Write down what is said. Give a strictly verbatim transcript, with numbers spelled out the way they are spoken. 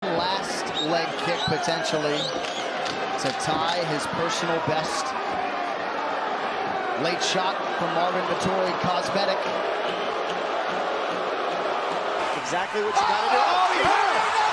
Last leg kick potentially to tie his personal best. Late shot from Marvin Vettori, cosmetic. Exactly what you gotta do. Oh, he hurt it!